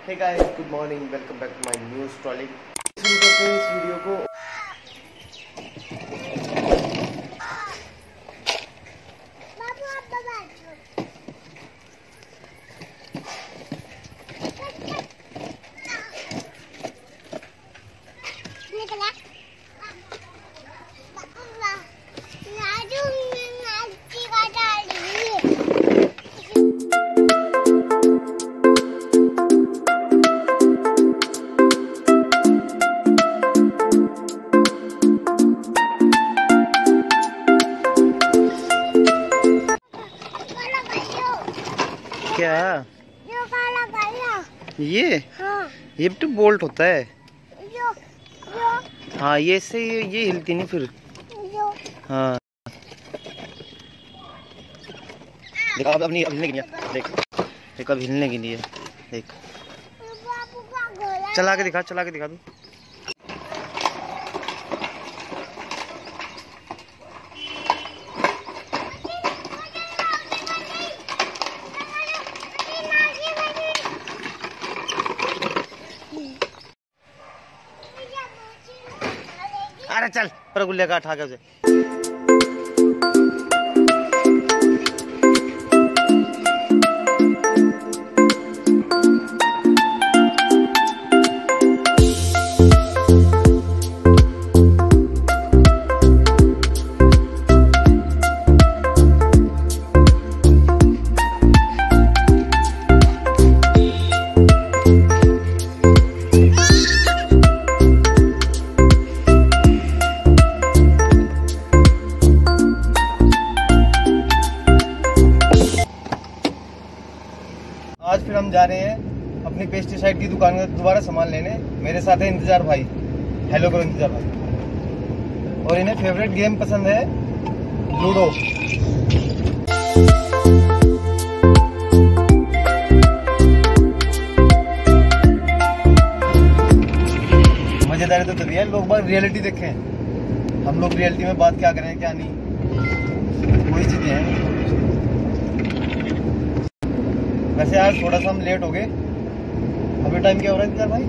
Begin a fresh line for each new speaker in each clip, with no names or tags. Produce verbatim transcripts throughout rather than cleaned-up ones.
Hey guys, good morning, welcome back to my new story. शुरू करते हैं इस वीडियो को। क्या
जो काला काला
ये
हाँ।
ये तो बोल्ट होता है।
जो जो
हाँ, ये से ये, ये हिलती नहीं फिर।
जो
हाँ देखो, अब अपनी अब हिलने के लिए देख देख अब हिलने के लिए देख।
बाबू का घोड़ा
चला के दिखा, चला के दिखा तू। अरे चल पर गुल्ले का उठा के उसे। आज फिर हम जा रहे हैं अपनी पेस्टिसाइड की दुकान में दोबारा सामान लेने। मेरे साथ है इंतजार भाई। हेलो करो इंतजार भाई। और इन्हें फेवरेट गेम पसंद है लूडो। मजेदार तो तभी है लोग बात रियलिटी देखें। हम लोग रियलिटी में बात क्या करें क्या नहीं, वही चीजें हैं। वैसे आज थोड़ा सा हम लेट हो गए। अभी टाइम क्या हो रहा है इंतजार भाई?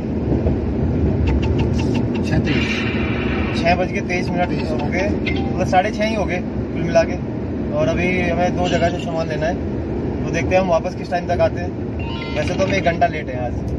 छः तेईस छः बज के तेईस मिनट हो गए, मतलब साढ़े छः ही हो गए कुल मिला के। और अभी हमें दो जगह से सामान लेना है, तो देखते हैं हम वापस किस टाइम तक आते हैं। वैसे तो हम एक घंटा लेट हैं आज।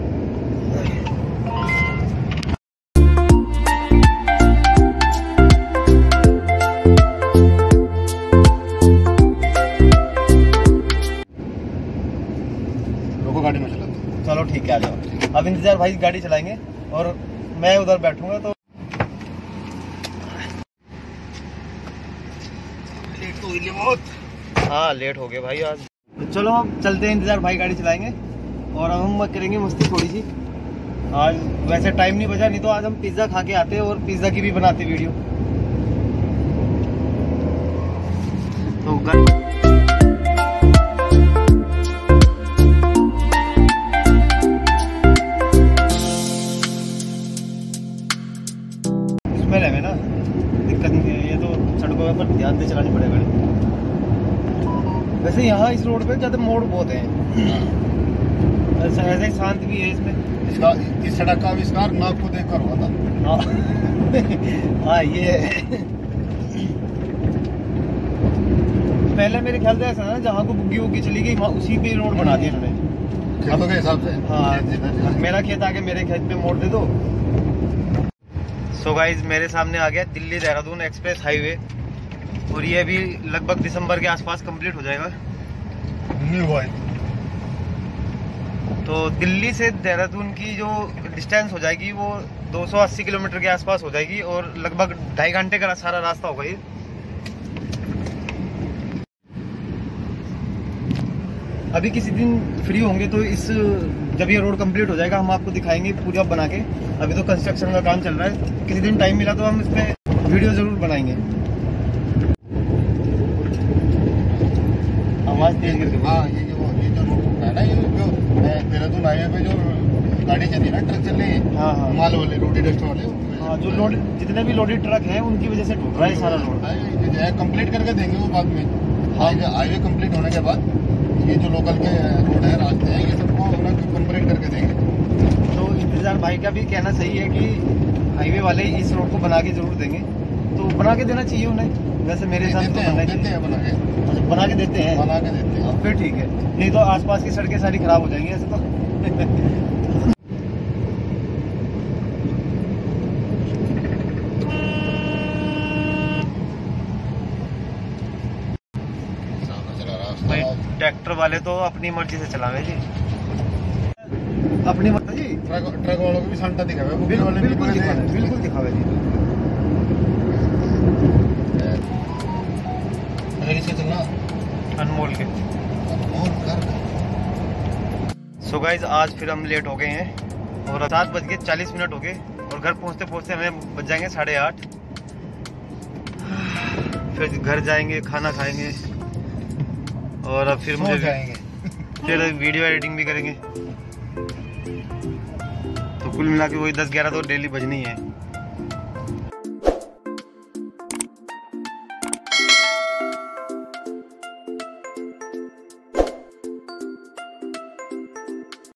गाड़ी में चला।
चलो ठीक है, आ जाओ। अब इंतजार भाई गाड़ी चलाएंगे और मैं उधर बैठूंगा। तो
लेट हो गई बहुत।
हाँ लेट हो गए भाई आज। तो चलो अब चलते हैं, इंतजार भाई गाड़ी चलाएंगे और अब हम करेंगे मस्ती थोड़ी सी। आज वैसे टाइम नहीं बचा, नहीं तो आज हम पिज्जा खा के आते और पिज्जा की भी बनाते वीडियो। तो में ना दिक्कत नहीं है, ये तो सड़कों पर ध्यान से चलानी पड़ेगा। वैसे यहाँ इस रोड पे ज्यादा मोड़ बहुत हैं, ऐसा ही शांत भी है इसमें।
इसका इस सड़क का आविष्कार नाग को देखकर हुआ था।
हाँ ये है। पहले मेरे ख्याल से ऐसा ना, जहाँ को बुग्गी वुग्गी चली गई वहाँ उसी पे रोड बना दिया इन्होंने
खेतों के हिसाब से।
हाँ, मेरा खेत आके मेरे खेत पे मोड़ दे दो। सो गाइज मेरे सामने आ गया दिल्ली देहरादून एक्सप्रेस हाईवे, और ये अभी लगभग दिसंबर के आसपास कंप्लीट हो जाएगा।
नहीं हुआ है
तो दिल्ली से देहरादून की जो डिस्टेंस हो जाएगी वो दो सौ अस्सी किलोमीटर के आसपास हो जाएगी, और लगभग ढाई घंटे का सारा रास्ता होगा ये। अभी किसी दिन फ्री होंगे तो इस जब ये रोड कंप्लीट हो जाएगा हम आपको दिखाएंगे पूरा बना के। अभी तो कंस्ट्रक्शन का काम चल रहा है, किसी दिन टाइम मिला तो हम इस पे वीडियो जरूर बनाएंगे। आवाज तेज करके।
हाँ, ये जो ये जो रोड है ना, ये जो देहरादून हाईवे पे जो गाड़ी चल रही है ना, ट्रक चल रही है।
हाँ हाँ,
माल वाले रोडी डस्ट वाले।
हाँ, जो लोड जितने भी लोडेड ट्रक हैं उनकी वजह से टूट रहा है सारा रोड।
जो है कंप्लीट करके देंगे वो बाद में। हाईवे कंप्लीट होने के बाद ये जो लोकल के रोड है, रास्ते हैं, ये सबको कंप्लीट करके देंगे।
भाई का भी कहना सही है कि हाईवे वाले इस रोड को बना के जरूर देंगे, तो बना के देना चाहिए उन्हें। वैसे मेरे हिसाब से तो बनना
देते
चाहिए।
हैं बना के,
अच्छा, बना के देते हैं,
बना के देते हैं।
फिर ठीक है, नहीं तो आसपास की सड़कें सारी खराब हो जाएंगी ऐसे तो। भाई ट्रैक्टर वाले तो अपनी मर्जी से चलावे जी, अपनी मर्जी जी।
ट्रक ट्रक वालों को भी सांटा दिखावे, वो
बिल्कुल
वाले
बिल्कुल
भी
दिखावे,
दिखावे।
बिल्कुल दिखावे जी।
अरे किसे चलना
अनमोल के।
और कर
सो गाइज आज फिर हम लेट हो गए हैं और सात बज के चालीस मिनट हो गए और घर पहुंचते पहुंचते हमें बज जाएंगे साढ़े आठ। फिर घर जाएंगे, खाना खाएंगे और अब फिर मुझे
जाएंगे।
फिर वीडियो एडिटिंग भी करेंगे। तो कुल मिला के वही दस ग्यारह तो डेली बजनी है।